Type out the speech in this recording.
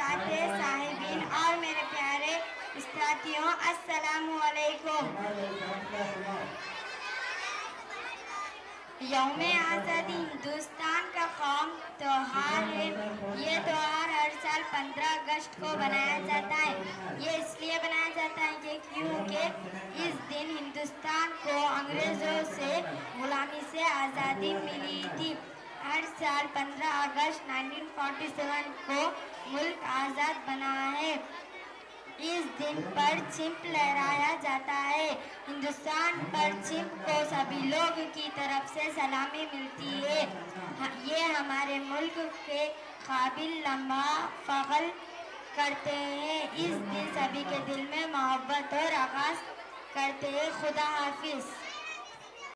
हज़राते साहिबीन और मेरे प्यारे साथियों, अस्सलामु अलैकुम। यौम आज़ादी हिंदुस्तान का कौम त्योहार है। ये त्यौहार हर साल 15 अगस्त को बनाया जाता है। ये इसलिए बनाया जाता है कि क्योंकि इस दिन हिंदुस्तान को अंग्रेज़ों से गुलामी से आज़ादी मिली थी। हर साल 15 अगस्त 1947 को मुल्क आज़ाद बना है। इस दिन परचम लहराया जाता है। हिंदुस्तान परचम को सभी लोग की तरफ से सलामी मिलती है। ये हमारे मुल्क के काबिल लम्हा फ़ख्र करते हैं। इस दिन सभी के दिल में मोहब्बत और आगाज़ करते हैं। खुदा हाफिज़।